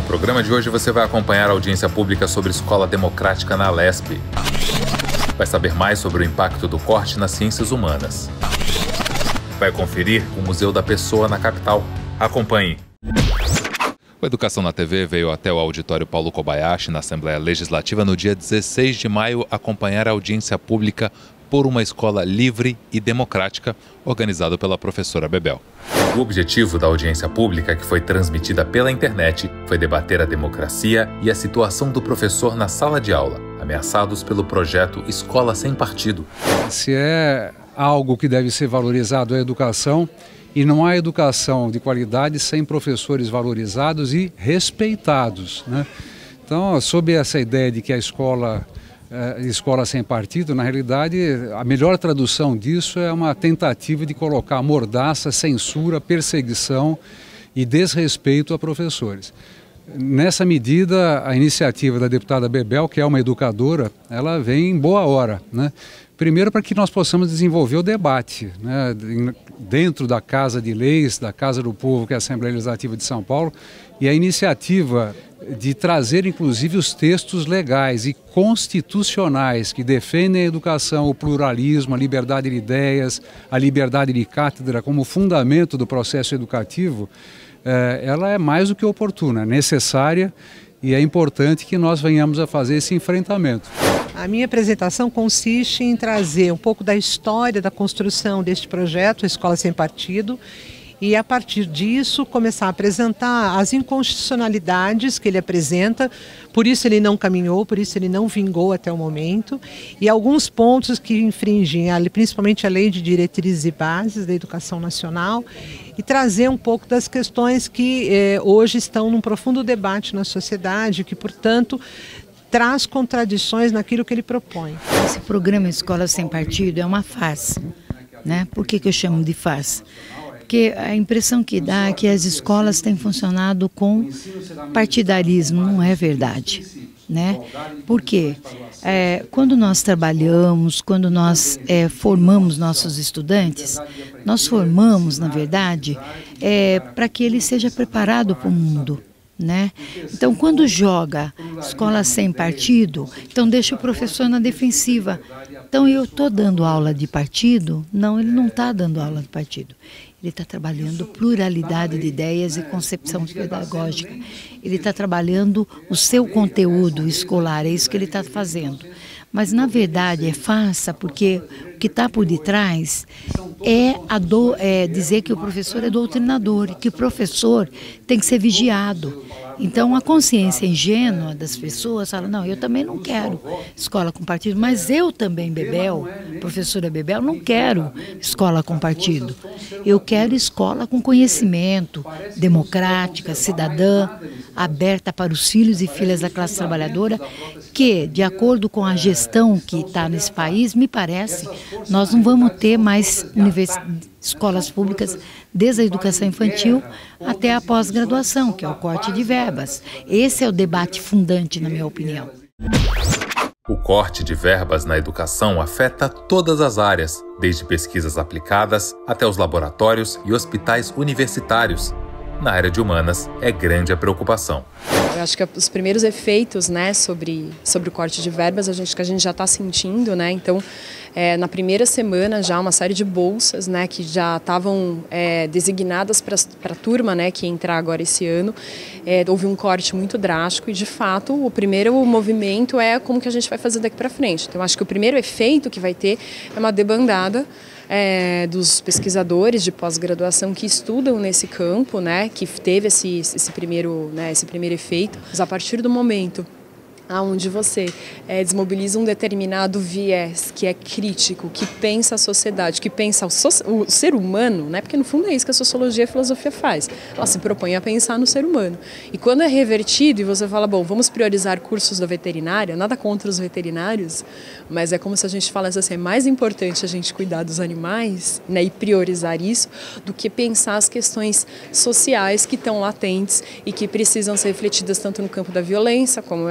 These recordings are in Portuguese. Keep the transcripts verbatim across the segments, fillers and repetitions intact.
programa de hoje você vai acompanhar a audiência pública sobre escola democrática na Alesp. Vai saber mais sobre o impacto do corte nas ciências humanas. Vai conferir o Museu da Pessoa na capital. Acompanhe. O Educação na T V veio até o auditório Paulo Kobayashi, na Assembleia Legislativa, no dia dezesseis de maio, acompanhar a audiência pública por uma escola livre e democrática, organizado pela professora Bebel. O objetivo da audiência pública, que foi transmitida pela internet, foi debater a democracia e a situação do professor na sala de aula, ameaçados pelo projeto Escola Sem Partido. Se é algo que deve ser valorizado é a educação, e não há educação de qualidade sem professores valorizados e respeitados, né? Então, sob essa ideia de que a escola é escola sem partido, na realidade, a melhor tradução disso é uma tentativa de colocar mordaça, censura, perseguição e desrespeito a professores. Nessa medida, a iniciativa da deputada Bebel, que é uma educadora, ela vem em boa hora, né? Primeiro, para que nós possamos desenvolver o debate, né, dentro da Casa de Leis, da Casa do Povo, que é a Assembleia Legislativa de São Paulo, e a iniciativa de trazer, inclusive, os textos legais e constitucionais que defendem a educação, o pluralismo, a liberdade de ideias, a liberdade de cátedra como fundamento do processo educativo, eh, ela é mais do que oportuna, necessária, e é importante que nós venhamos a fazer esse enfrentamento. A minha apresentação consiste em trazer um pouco da história da construção deste projeto, a Escola Sem Partido, e a partir disso começar a apresentar as inconstitucionalidades que ele apresenta, por isso ele não caminhou, por isso ele não vingou até o momento, e alguns pontos que infringem, principalmente a Lei de Diretrizes e Bases da Educação Nacional, e trazer um pouco das questões que eh, hoje estão num profundo debate na sociedade, que, portanto, traz contradições naquilo que ele propõe. Esse programa Escola Sem Partido é uma farsa, né? Por que que eu chamo de farsa? Porque a impressão que dá é que as escolas têm funcionado com partidarismo, não é verdade, né? Por quê? É, quando nós trabalhamos, quando nós é, formamos nossos estudantes, nós formamos, na verdade, é, para que ele seja preparado para o mundo, né? Então, quando joga escola sem partido, então deixa o professor na defensiva. Então, eu estou dando aula de partido? Não, ele não está dando aula de partido. Ele está trabalhando pluralidade de ideias e concepção pedagógica. Ele está trabalhando o seu conteúdo escolar, é isso que ele está fazendo. Mas, na verdade, é farsa, porque o que está por detrás é, a do, é dizer que o professor é doutrinador e que o professor tem que ser vigiado. Então, a consciência ingênua das pessoas fala, não, eu também não quero escola com partido, mas eu também, Bebel, professora Bebel, não quero escola com partido. Eu quero escola com conhecimento, democrática, cidadã, aberta para os filhos e filhas da classe trabalhadora, que, de acordo com a gestão que está nesse país, me parece, nós não vamos ter mais escolas públicas desde a educação infantil até a pós-graduação, que é o corte de verbas. Esse é o debate fundante, na minha opinião. O corte de verbas na educação afeta todas as áreas, desde pesquisas aplicadas até os laboratórios e hospitais universitários. Na área de humanas, é grande a preocupação. Eu acho que os primeiros efeitos, né, sobre, sobre o corte de verbas, a gente, que a gente já está sentindo, né? Então, é, na primeira semana já uma série de bolsas, né, que já estavam é, designadas para a turma, né, que ia entrar agora esse ano. É, houve um corte muito drástico e, de fato, o primeiro movimento é como que a gente vai fazer daqui para frente. Então, acho que o primeiro efeito que vai ter é uma debandada É, dos pesquisadores de pós-graduação que estudam nesse campo, né, que teve esse, esse, primeiro, né, esse primeiro efeito. Mas a partir do momento onde você é, desmobiliza um determinado viés que é crítico, que pensa a sociedade, que pensa o, so o ser humano, né? Porque no fundo é isso que a sociologia e a filosofia faz. Ela se propõe a pensar no ser humano. E quando é revertido e você fala, bom, vamos priorizar cursos da veterinária, nada contra os veterinários, mas é como se a gente falasse assim, é mais importante a gente cuidar dos animais, né, e priorizar isso, do que pensar as questões sociais que estão latentes e que precisam ser refletidas tanto no campo da violência, como é a minha área,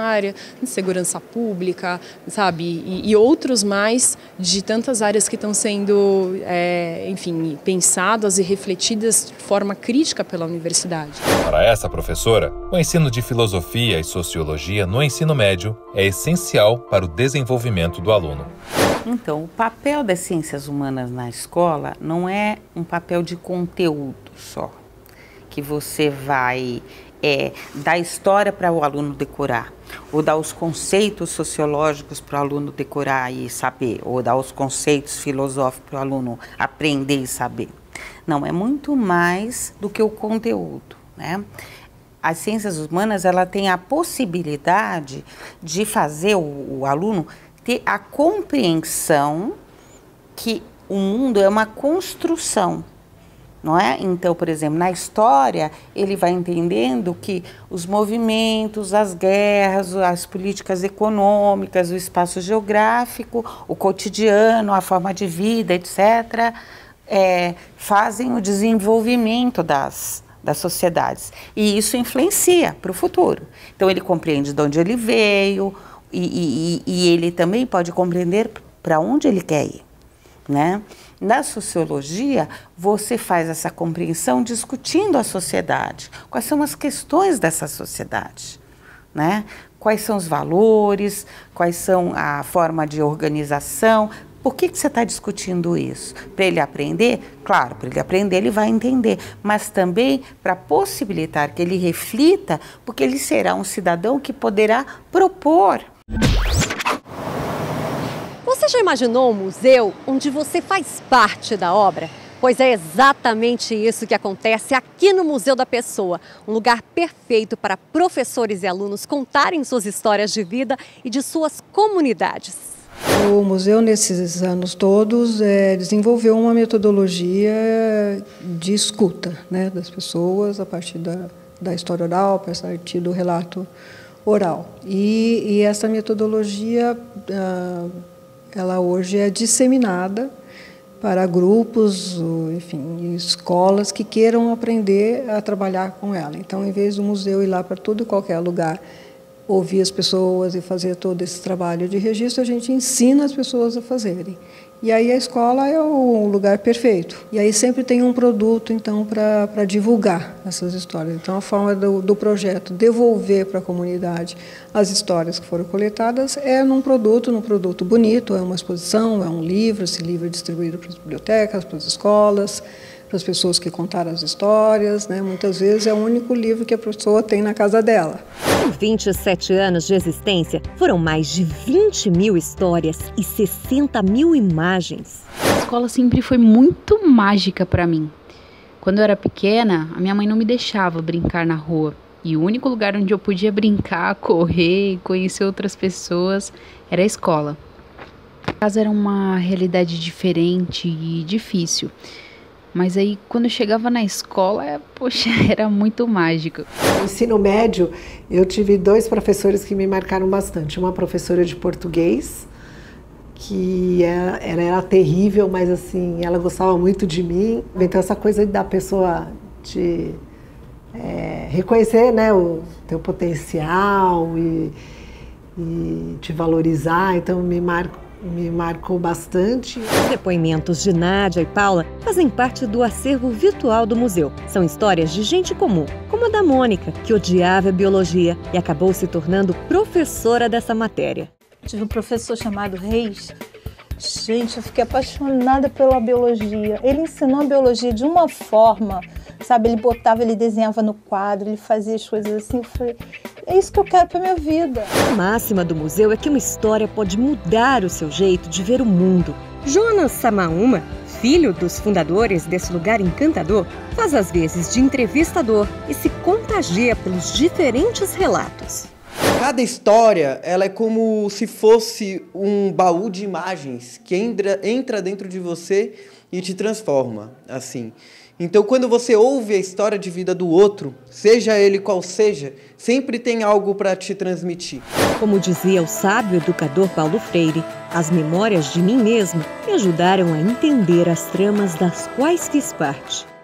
tributária, de segurança pública, sabe? E, e outros mais de tantas áreas que estão sendo, é, enfim, pensadas e refletidas de forma crítica pela universidade. Para essa professora, o ensino de filosofia e sociologia no ensino médio é essencial para o desenvolvimento do aluno. Então, o papel das ciências humanas na escola não é um papel de conteúdo só, que você vai é, dar história para o aluno decorar, ou dar os conceitos sociológicos para o aluno decorar e saber, ou dar os conceitos filosóficos para o aluno aprender e saber. Não, é muito mais do que o conteúdo, né? As ciências humanas, ela tem a possibilidade de fazer o, o aluno ter a compreensão que o mundo é uma construção, não é? Então, por exemplo, na história, ele vai entendendo que os movimentos, as guerras, as políticas econômicas, o espaço geográfico, o cotidiano, a forma de vida, etcétera, é, fazem o desenvolvimento das, das sociedades. E isso influencia para o futuro. Então, ele compreende de onde ele veio, E, e, e ele também pode compreender para onde ele quer ir, né? Na sociologia, você faz essa compreensão discutindo a sociedade. Quais são as questões dessa sociedade, né? Quais são os valores, quais são a forma de organização. Por que que você está discutindo isso? Para ele aprender? Claro, para ele aprender ele vai entender, mas também para possibilitar que ele reflita, porque ele será um cidadão que poderá propor. Você já imaginou um museu onde você faz parte da obra? Pois é exatamente isso que acontece aqui no Museu da Pessoa, um lugar perfeito para professores e alunos contarem suas histórias de vida e de suas comunidades. O museu, nesses anos todos, é, desenvolveu uma metodologia de escuta, né, das pessoas, a partir da, da história oral, a partir do relato oral. E, e essa metodologia, ah, ela hoje é disseminada para grupos, enfim, escolas que queiram aprender a trabalhar com ela. Então, em vez do museu ir lá para todo e qualquer lugar, ouvir as pessoas e fazer todo esse trabalho de registro, a gente ensina as pessoas a fazerem. E aí a escola é o lugar perfeito. E aí sempre tem um produto, então, para divulgar essas histórias. Então, a forma do, do projeto devolver para a comunidade as histórias que foram coletadas é num produto, num produto bonito, é uma exposição, é um livro, esse livro é distribuído para as bibliotecas, para as escolas, para as pessoas que contaram as histórias, né? Muitas vezes é o único livro que a pessoa tem na casa dela. Em vinte e sete anos de existência, foram mais de vinte mil histórias e sessenta mil imagens. A escola sempre foi muito mágica para mim. Quando eu era pequena, a minha mãe não me deixava brincar na rua. E o único lugar onde eu podia brincar, correr e conhecer outras pessoas era a escola. A casa era uma realidade diferente e difícil. Mas aí, quando eu chegava na escola, poxa, era muito mágico. No ensino médio, eu tive dois professores que me marcaram bastante. Uma professora de português, que era, ela era terrível, mas assim, ela gostava muito de mim. Então, essa coisa da pessoa te é, reconhecer, né, o teu potencial e, e te valorizar, então me marcou. Me marcou bastante. Os depoimentos de Nádia e Paula fazem parte do acervo virtual do museu. São histórias de gente comum, como a da Mônica, que odiava a biologia e acabou se tornando professora dessa matéria. Tive um professor chamado Reis. Gente, eu fiquei apaixonada pela biologia. Ele ensinou a biologia de uma forma, sabe? Ele botava, ele desenhava no quadro, ele fazia as coisas assim. Eu falei, é isso que eu quero para minha vida. A máxima do museu é que uma história pode mudar o seu jeito de ver o mundo. Jonas Samaúma, filho dos fundadores desse lugar encantador, faz as vezes de entrevistador e se contagia pelos diferentes relatos. Cada história, ela é como se fosse um baú de imagens que entra, entra dentro de você e te transforma, assim. Então, quando você ouve a história de vida do outro, seja ele qual seja, sempre tem algo para te transmitir. Como dizia o sábio educador Paulo Freire, as memórias de mim mesmo me ajudaram a entender as tramas das quais fiz parte.